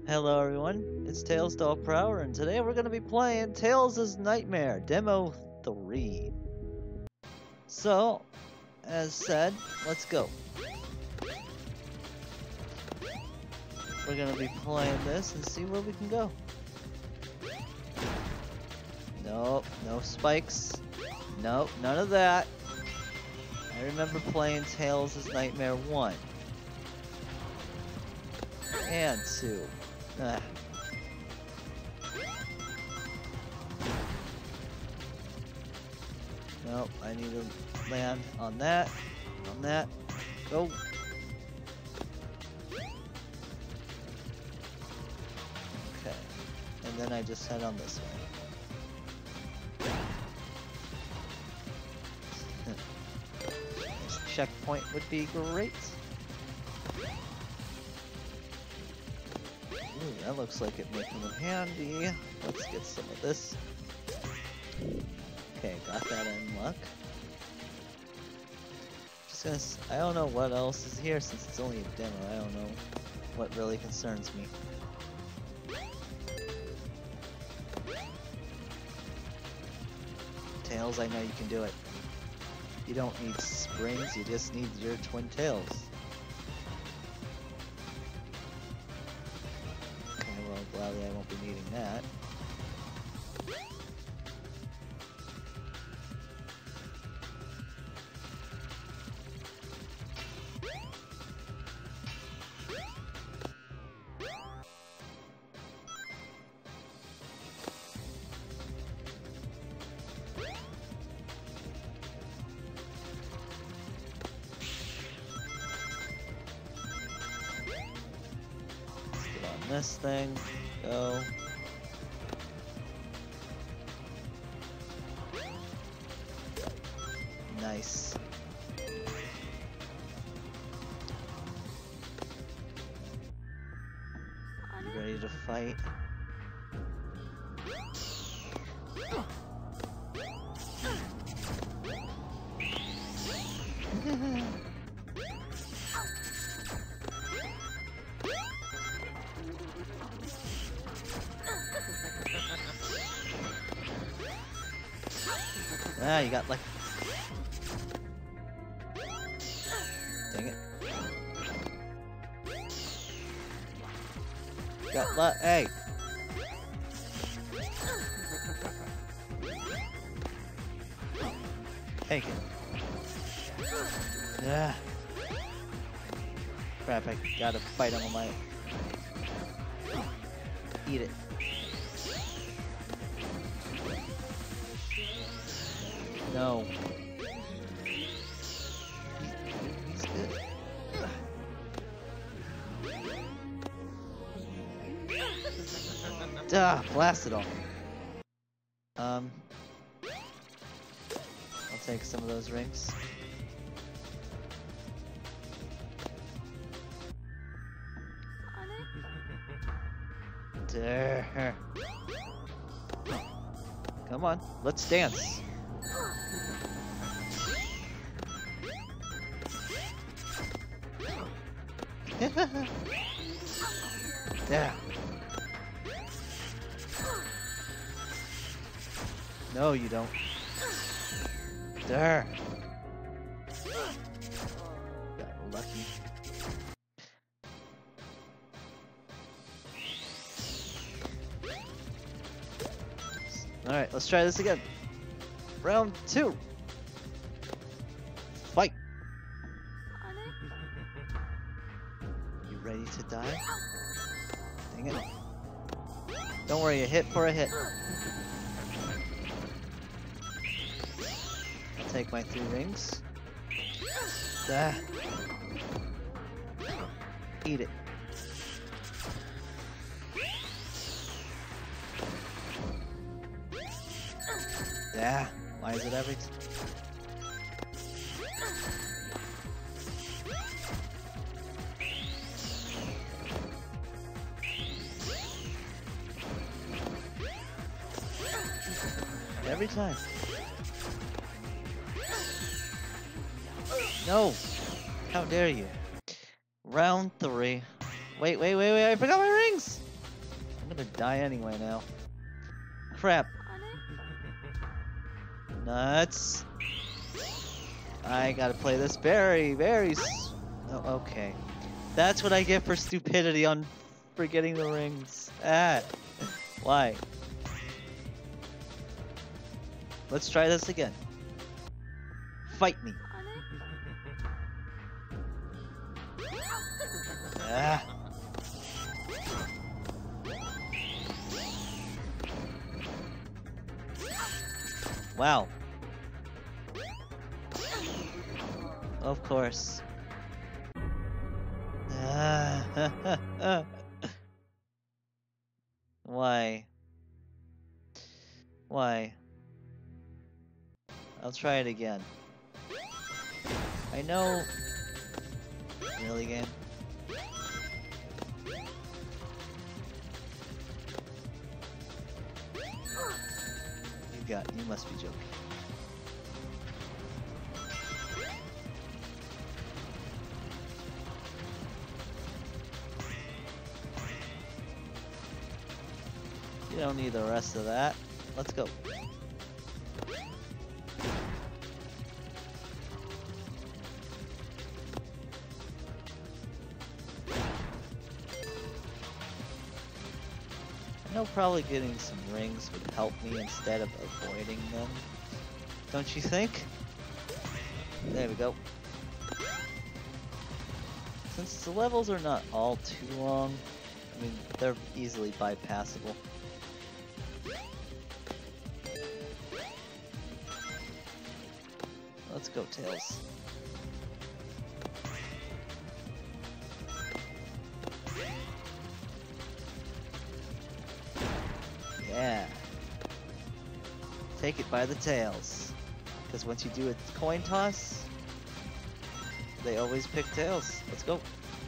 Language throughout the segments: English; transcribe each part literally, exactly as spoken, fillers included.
Hello everyone, it's Tails Dog Prower, and today we're going to be playing Tails' Nightmare Demo three. So, as said, let's go. We're going to be playing this and see where we can go. Nope, no spikes. Nope, none of that. I remember playing Tails' Nightmare one. And two. Ah. Nope, I need to land on that, on that, go. Okay, and then I just head on this way. This checkpoint would be great. Ooh, that looks like it may come in handy. Let's get some of this. Okay, got that in luck. Just gonna s I don't know what else is here since it's only a demo. I don't know what really concerns me. Tails, I know you can do it. You don't need springs, you just need your twin tails. Gladly I won't be needing that. Let's get on this thing. Go. Nice. You ready to fight? Ah, you got like... Dang it. Got luck. Hey! Take it. Yeah. Crap, I gotta fight him on my... Eat it. No. He's good. Duh, blast it all. Um, I'll take some of those rings. There. Come on, let's dance. Yeah. No, you don't. There. Got lucky. All right, let's try this again. Round two. Fight. You ready to die? Dang it. Don't worry, a hit for a hit. I'll take my three rings. Ah. Eat it. Yeah, why is it every time? Every time. No! How dare you? Round three. Wait, wait, wait, wait, I forgot my rings! I'm gonna die anyway now. Crap. Nuts. I gotta play this very, very s- oh, okay. That's what I get for stupidity on forgetting the rings. Ah. Why? Let's try this again. Fight me. Ah. Wow. Of course. Ah. Why? Why? I'll try it again. I know. Really, game? You got. You must be joking. You don't need the rest of that. Let's go. I know probably getting some rings would help me instead of avoiding them. Don't you think? There we go. Since the levels are not all too long, I mean, they're easily bypassable. Let's go, Tails. Yeah. Take it by the tails. Because once you do a coin toss, they always pick Tails. Let's go.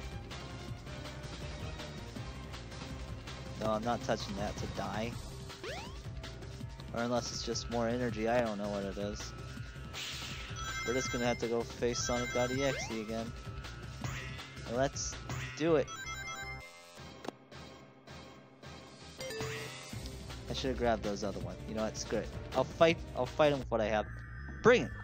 No, I'm not touching that to die. Or unless it's just more energy, I don't know what it is. We're just gonna have to go face Sonic dot E X E again. Let's do it. I should have grabbed those other ones. You know what? Screw it. I'll fight. I'll fight him with what I have. Bring it.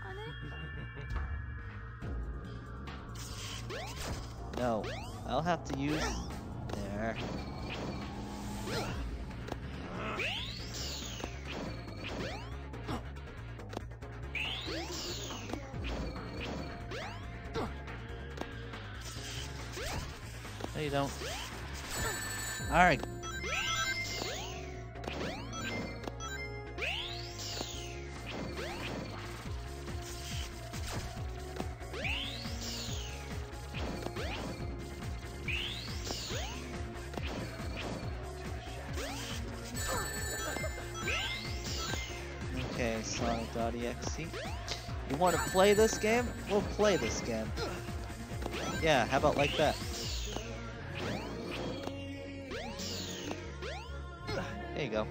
No, I'll have to use there. No, you don't. All right. Okay, Sonic dot E X E. You want to play this game? We'll play this game. Yeah, how about like that? There you go.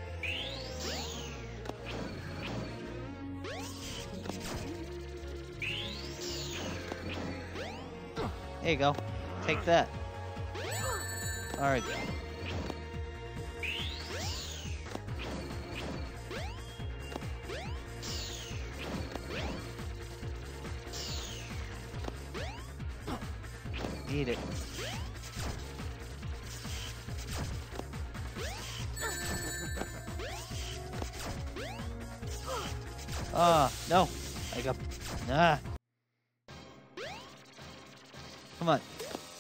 There you go. Take that. Alright. Eat it. Ah, no. I got. Nah. Come on.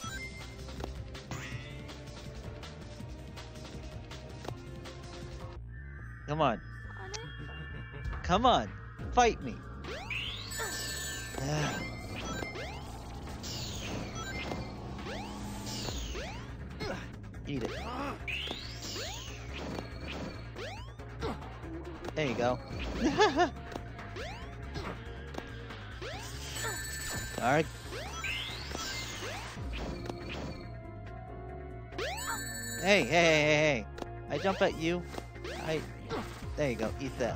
Come on. Come on. Fight me. Ah. Eat it. There you go. Alright. Hey, hey, hey, hey, hey. I jump at you. I... There you go. Eat that.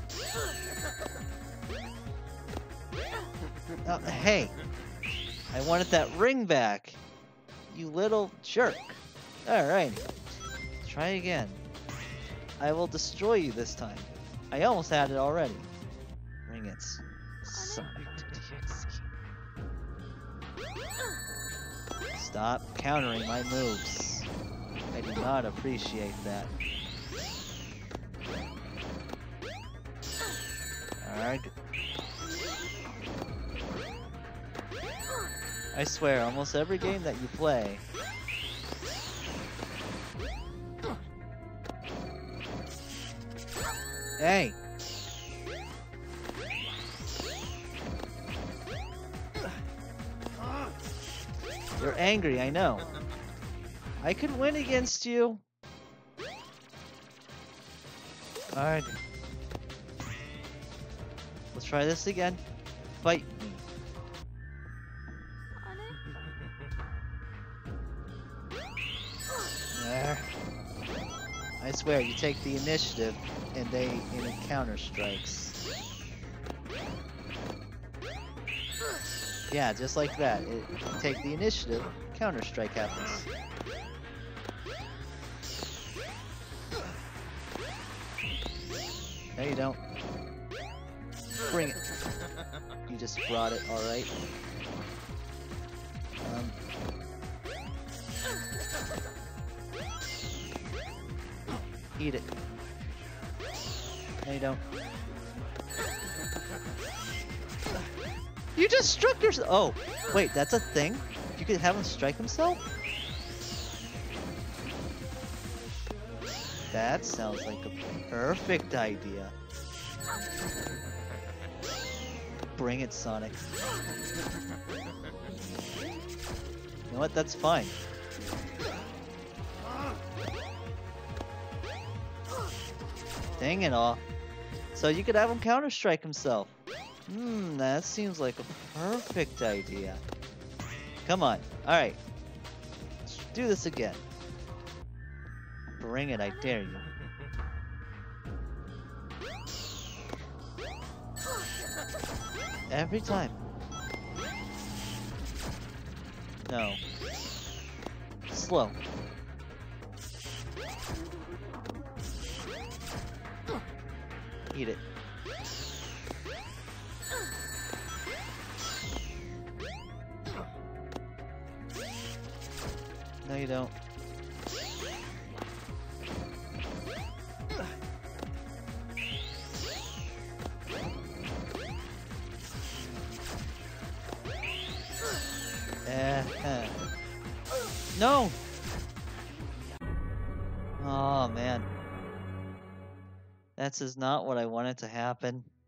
Oh, hey. I wanted that ring back. You little jerk. Alright. Try again. I will destroy you this time. I almost had it already. Bring it. Sonic to D X E. Stop countering my moves. I do not appreciate that. Alright. I swear, almost every game that you play, hey! You're angry, I know. I could win against you. Alright. Let's try this again. Fight me. There. I swear, you take the initiative and they and it counter strikes. Yeah, just like that. It, you take the initiative, counter strike happens. No, you don't. Bring it. You just brought it, alright. Um. Eat it. No, you don't. You just struck yourself. Oh, wait, that's a thing? You could have him strike himself? That sounds like a perfect idea. Bring it, Sonic. You know what? That's fine. Dang it all. So you could have him counter-strike himself. Hmm, that seems like a perfect idea. Come on. Alright. Let's do this again. Bring it, I dare you. Every time. No. Slow. Eat it. No, you don't. Uh, no! Oh man. That's just not what I wanted to happen.